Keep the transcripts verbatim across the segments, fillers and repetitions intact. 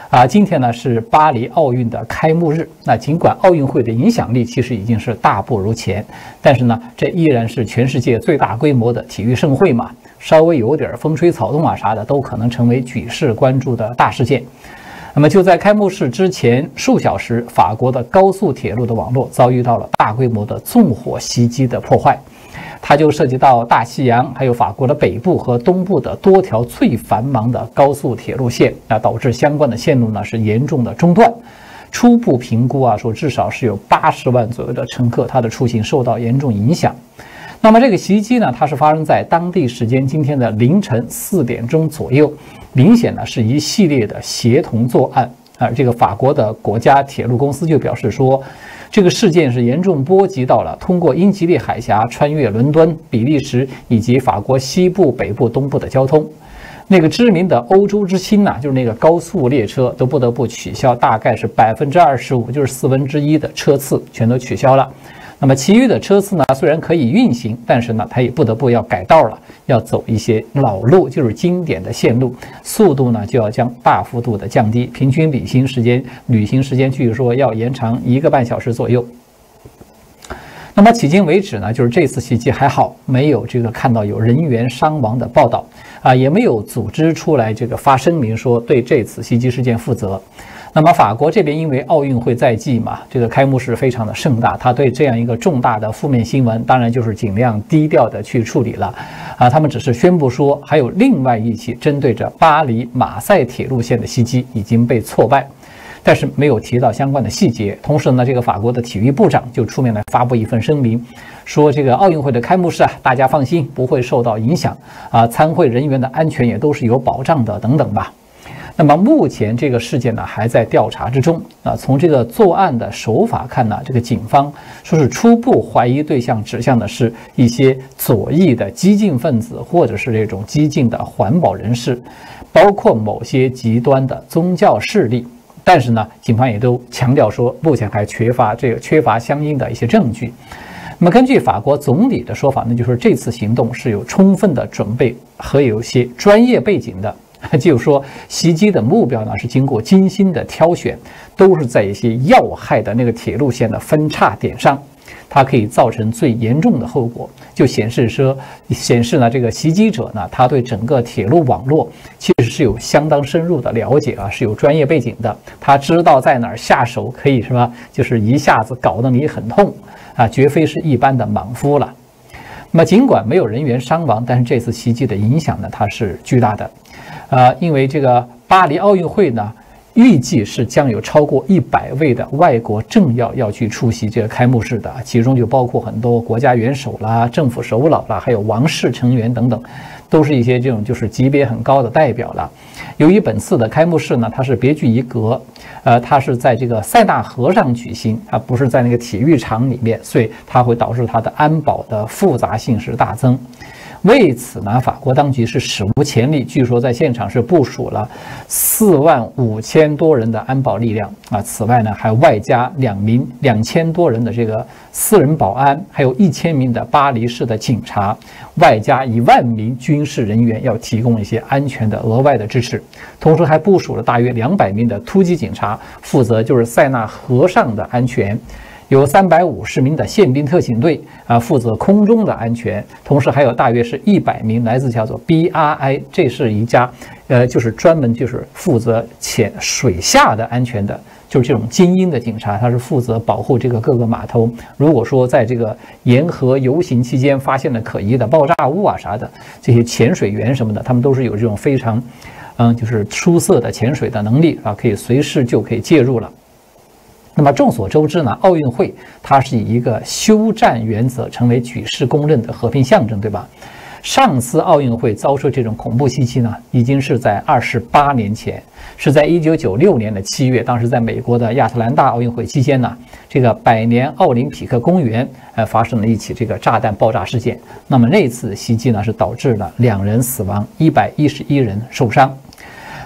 啊，今天呢是巴黎奥运的开幕日。那尽管奥运会的影响力其实已经是大不如前，但是呢，这依然是全世界最大规模的体育盛会嘛，稍微有点风吹草动啊啥的，都可能成为举世关注的大事件。那么就在开幕式之前数小时，法国的高速铁路的网络遭遇到了大规模的纵火袭击的破坏。它就涉及到大西洋，还有法国的北部和东部的多条最繁忙的高速铁路线，那导致相关的线路呢是严重的中断。初步评估啊，说至少是有八十万左右的乘客，他的出行受到严重影响。那么这个袭击呢，它是发生在当地时间今天的凌晨四点钟左右，明显呢是一系列的协同作案啊。这个法国的国家铁路公司就表示说，这个事件是严重波及到了通过英吉利海峡穿越伦敦、比利时以及法国西部、北部、东部的交通。那个知名的欧洲之星呐、啊，就是那个高速列车都不得不取消，大概是百分之二十五，就是四分之一的车次全都取消了。那么其余的车次呢，虽然可以运行，但是呢，它也不得不要改道了，要走一些老路，就是经典的线路，速度呢就要将大幅度的降低，平均旅行时间旅行时间据说要延长一个半小时左右。那么迄今为止呢，就是这次袭击还好，没有这个看到有人员伤亡的报道啊，也没有组织出来这个发声明说对这次袭击事件负责。那么法国这边因为奥运会在即嘛，这个开幕式非常的盛大，他对这样一个重大的负面新闻，当然就是尽量低调的去处理了啊。他们只是宣布说，还有另外一起针对着巴黎马赛铁路线的袭击已经被挫败，但是没有提到相关的细节。同时呢，这个法国的体育部长就出面来发布一份声明，说这个奥运会的开幕式啊，大家放心，不会受到影响啊，参会人员的安全也都是有保障的，等等吧。那么目前这个事件呢还在调查之中啊。从这个作案的手法看呢，这个警方说是初步怀疑对象指向的是一些左翼的激进分子，或者是这种激进的环保人士，包括某些极端的宗教势力。但是呢，警方也都强调说，目前还缺乏这个缺乏相应的一些证据。那么根据法国总理的说法，那就是这次行动是有充分的准备和有些专业背景的。就是说，袭击的目标呢是经过精心的挑选，都是在一些要害的那个铁路线的分叉点上，它可以造成最严重的后果。就显示说，显示呢这个袭击者呢，他对整个铁路网络其实是有相当深入的了解啊，是有专业背景的。他知道在哪儿下手可以是吧？就是一下子搞得你很痛啊，绝非是一般的莽夫了。那么尽管没有人员伤亡，但是这次袭击的影响呢，它是巨大的。呃，因为这个巴黎奥运会呢，预计是将有超过一百位的外国政要要去出席这个开幕式的，其中就包括很多国家元首啦、政府首脑啦，还有王室成员等等，都是一些这种就是级别很高的代表了。由于本次的开幕式呢，它是别具一格，呃，它是在这个塞纳河上举行，它不是在那个体育场里面，所以它会导致它的安保的复杂性是大增。为此呢，法国当局是史无前例，据说在现场是部署了四万五千多人的安保力量啊。此外呢，还外加两名两千多人的这个私人保安，还有一千名的巴黎市的警察，外加一万名军事人员，要提供一些安全的额外的支持。同时还部署了大约两百名的突击警察，负责就是塞纳河上的安全。有三百五十名的宪兵特警队啊，负责空中的安全，同时还有大约是一百名来自叫做 B R I， 这是一家呃，就是专门就是负责潜水下的安全的，就是这种精英的警察，他是负责保护这个各个码头。如果说在这个沿河游行期间发现了可疑的爆炸物啊啥的，这些潜水员什么的，他们都是有这种非常嗯，就是出色的潜水的能力啊，可以随时就可以介入了。那么众所周知呢，奥运会它是以一个休战原则成为举世公认的和平象征，对吧？上次奥运会遭受这种恐怖袭击呢，已经是在二十八年前，是在一九九六年的七月，当时在美国的亚特兰大奥运会期间呢，这个百年奥林匹克公园呃发生了一起这个炸弹爆炸事件。那么那次袭击呢，是导致了两人死亡，一百一十一人受伤。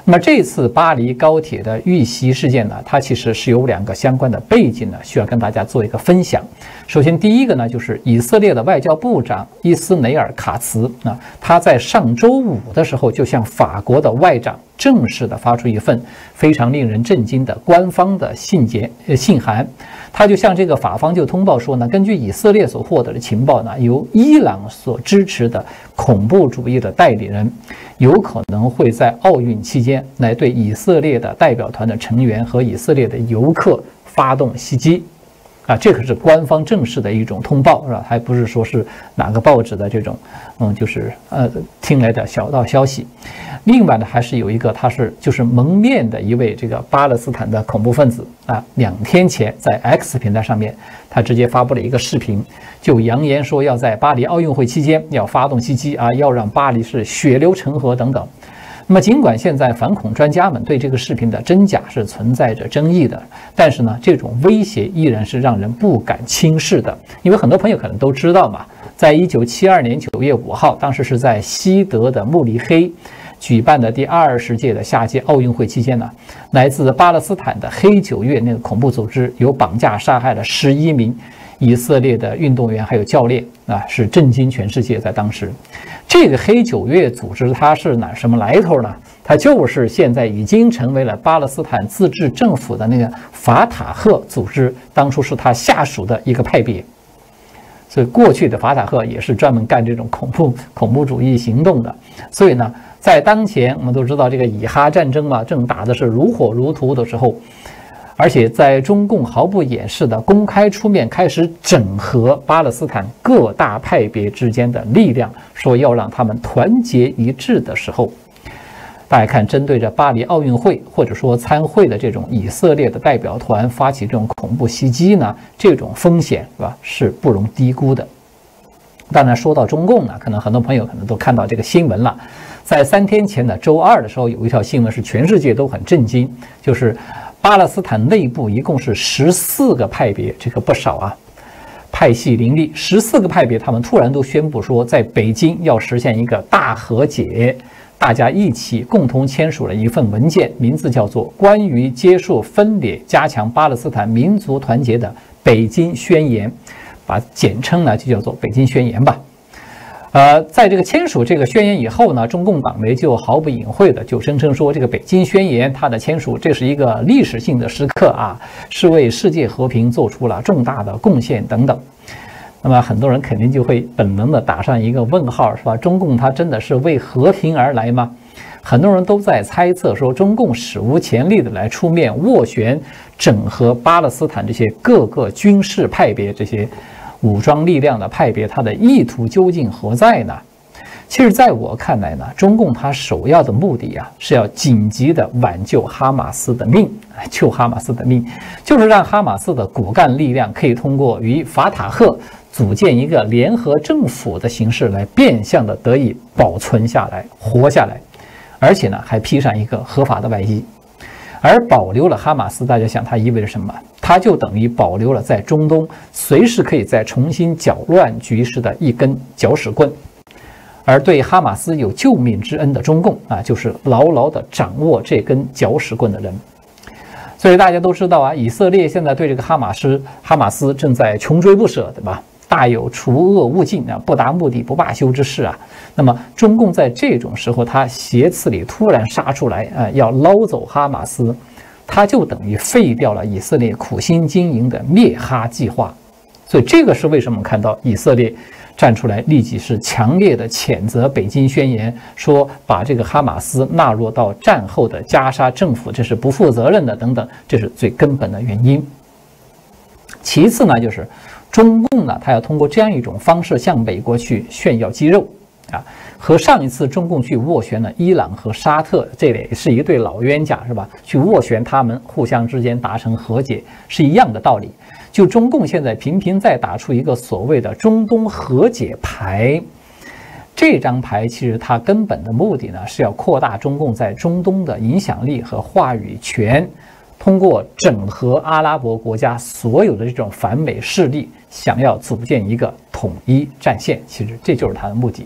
那么这次巴黎高铁的遇袭事件呢，它其实是有两个相关的背景呢，需要跟大家做一个分享。首先，第一个呢，就是以色列的外交部长伊斯梅尔卡茨啊，他在上周五的时候就向法国的外长正式的发出一份非常令人震惊的官方的信件呃信函，他就向这个法方就通报说呢，根据以色列所获得的情报呢，由伊朗所支持的恐怖主义的代理人有可能会在奥运期间来对以色列的代表团的成员和以色列的游客发动袭击。啊，这可是官方正式的一种通报，是吧？还不是说是哪个报纸的这种，嗯，就是呃听来的小道消息。另外呢，还是有一个他是就是蒙面的一位这个巴勒斯坦的恐怖分子啊，两天前在 X 平台上面，他直接发布了一个视频，就扬言说要在巴黎奥运会期间要发动袭击啊，要让巴黎是血流成河等等。那么，尽管现在反恐专家们对这个视频的真假是存在着争议的，但是呢，这种威胁依然是让人不敢轻视的。因为很多朋友可能都知道嘛，在一九七二年九月五号，当时是在西德的慕尼黑举办的第二十届的夏季奥运会期间呢，来自巴勒斯坦的黑九月那个恐怖组织有绑架杀害了十一名以色列的运动员还有教练啊，是震惊全世界。在当时，这个黑九月组织它是哪什么来头呢？它就是现在已经成为了巴勒斯坦自治政府的那个法塔赫组织，当初是他下属的一个派别。所以过去的法塔赫也是专门干这种恐怖恐怖主义行动的。所以呢，在当前我们都知道这个以哈战争嘛，正打的是如火如荼的时候。而且在中共毫不掩饰的公开出面开始整合巴勒斯坦各大派别之间的力量，说要让他们团结一致的时候，大家看，针对着巴黎奥运会或者说参会的这种以色列的代表团发起这种恐怖袭击呢，这种风险是吧是不容低估的。当然，说到中共呢，可能很多朋友可能都看到这个新闻了。在三天前的周二的时候，有一条新闻是全世界都很震惊，就是巴勒斯坦内部一共是十四个派别，这个不少啊，派系林立。十四个派别，他们突然都宣布说，在北京要实现一个大和解，大家一起共同签署了一份文件，名字叫做《关于结束分裂、加强巴勒斯坦民族团结的北京宣言》，把简称呢就叫做《北京宣言》吧。呃，在这个签署这个宣言以后呢，中共党媒就毫不隐晦的就声称说，这个北京宣言它的签署，这是一个历史性的时刻啊，是为世界和平做出了重大的贡献等等。那么很多人肯定就会本能的打上一个问号，是吧？中共它真的是为和平而来吗？很多人都在猜测说，中共史无前例的来出面斡旋整合巴勒斯坦这些各个军事派别这些武装力量的派别，它的意图究竟何在呢？其实在我看来呢，中共它首要的目的啊，是要紧急的挽救哈马斯的命，救哈马斯的命，就是让哈马斯的骨干力量可以通过与法塔赫组建一个联合政府的形式来变相的得以保存下来、活下来，而且呢还披上一个合法的外衣。而保留了哈马斯，大家想它意味着什么？它就等于保留了在中东随时可以再重新搅乱局势的一根搅屎棍。而对哈马斯有救命之恩的中共啊，就是牢牢地掌握这根搅屎棍的人。所以大家都知道啊，以色列现在对这个哈马斯哈马斯正在穷追不舍，对吧？大有除恶务尽啊，不达目的不罢休之势啊。那么中共在这种时候，他斜刺里突然杀出来啊，要捞走哈马斯，他就等于废掉了以色列苦心经营的灭哈计划。所以这个是为什么看到以色列站出来立即是强烈的谴责北京宣言，说把这个哈马斯纳入到战后的加沙政府，这是不负责任的等等，这是最根本的原因。其次呢，就是中共呢，他要通过这样一种方式向美国去炫耀肌肉啊，和上一次中共去斡旋了伊朗和沙特，这也是一对老冤家，是吧？去斡旋他们互相之间达成和解是一样的道理。就中共现在频频在打出一个所谓的中东和解牌，这张牌其实它根本的目的呢，是要扩大中共在中东的影响力和话语权，通过整合阿拉伯国家所有的这种反美势力，想要组建一个统一战线，其实这就是它的目的。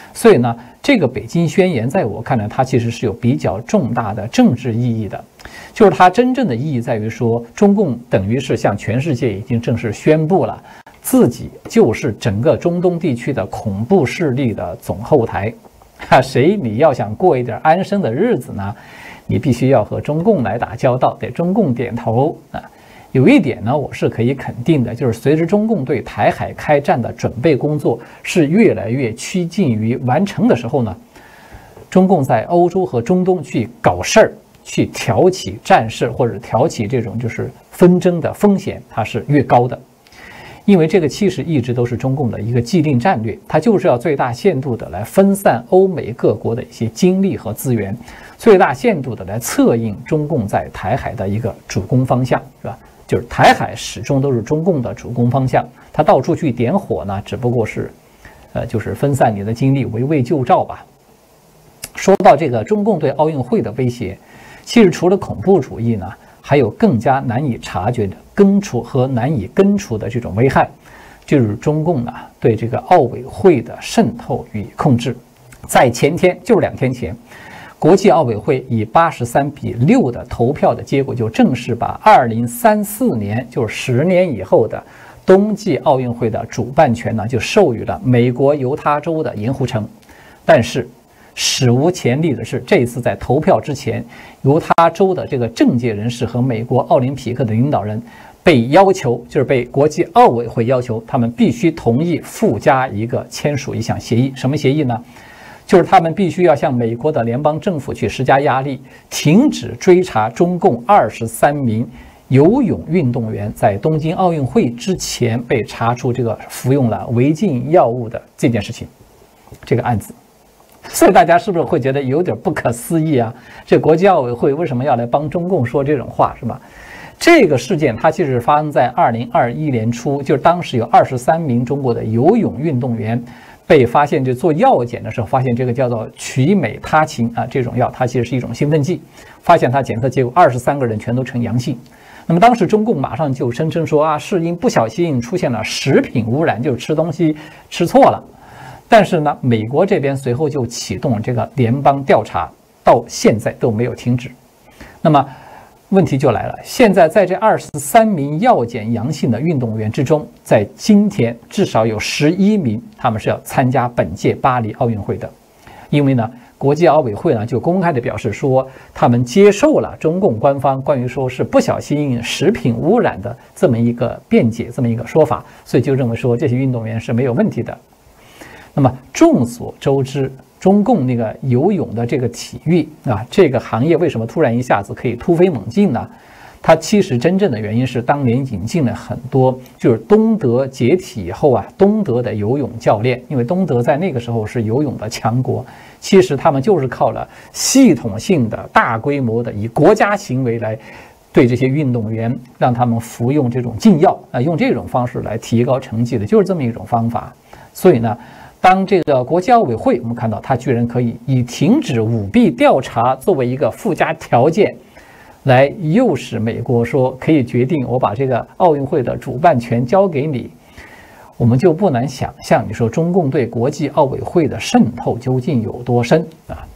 所以呢，这个北京宣言在我看来，它其实是有比较重大的政治意义的，就是它真正的意义在于说，中共等于是向全世界已经正式宣布了，自己就是整个中东地区的恐怖势力的总后台。啊，谁你要想过一点安生的日子呢，你必须要和中共来打交道，得中共点头啊。有一点呢，我是可以肯定的，就是随着中共对台海开战的准备工作是越来越趋近于完成的时候呢，中共在欧洲和中东去搞事儿、去挑起战事或者挑起这种就是纷争的风险，它是越高的。因为这个其实一直都是中共的一个既定战略，它就是要最大限度的来分散欧美各国的一些精力和资源，最大限度的来策应中共在台海的一个主攻方向，是吧？就是台海始终都是中共的主攻方向，它到处去点火呢，只不过是，呃，就是分散你的精力，围魏救赵吧。说到这个中共对奥运会的威胁，其实除了恐怖主义呢，还有更加难以察觉的根除和难以根除的这种危害，就是中共呢对这个奥委会的渗透与控制。在前天，就是两天前，国际奥委会以八十三比六的投票的结果，就正式把二零三四年，就是十年以后的冬季奥运会的主办权呢，就授予了美国犹他州的盐湖城。但是史无前例的是，这一次在投票之前，犹他州的这个政界人士和美国奥林匹克的领导人被要求，就是被国际奥委会要求，他们必须同意附加一个签署一项协议。什么协议呢？就是他们必须要向美国的联邦政府去施加压力，停止追查中共二十三名游泳运动员在东京奥运会之前被查出这个服用了违禁药物的这件事情，这个案子。所以大家是不是会觉得有点不可思议啊？这国际奥委会为什么要来帮中共说这种话，是吧？这个事件它其实发生在二零二一年初，就是当时有二十三名中国的游泳运动员被发现，就做药检的时候发现这个叫做曲美他嗪啊，这种药它其实是一种兴奋剂，发现它检测结果二十三个人全都呈阳性。那么当时中共马上就声称说啊，是因不小心出现了食品污染，就是吃东西吃错了。但是呢，美国这边随后就启动了这个联邦调查，到现在都没有停止。那么问题就来了，现在在这二十三名药检阳性的运动员之中，在今天至少有十一名他们是要参加本届巴黎奥运会的。因为呢，国际奥委会呢就公开的表示说，他们接受了中共官方关于说是不小心食品污染的这么一个辩解，这么一个说法，所以就认为说这些运动员是没有问题的。那么众所周知，中共那个游泳的这个体育啊，这个行业为什么突然一下子可以突飞猛进呢？它其实真正的原因是当年引进了很多，就是东德解体以后啊，东德的游泳教练，因为东德在那个时候是游泳的强国，其实他们就是靠了系统性的大规模的以国家行为来对这些运动员，让他们服用这种禁药啊，用这种方式来提高成绩的，就是这么一种方法。所以呢，当这个国际奥委会，我们看到它居然可以以停止舞弊调查作为一个附加条件，来诱使美国说可以决定我把这个奥运会的主办权交给你，我们就不难想象，你说中共对国际奥委会的渗透究竟有多深啊？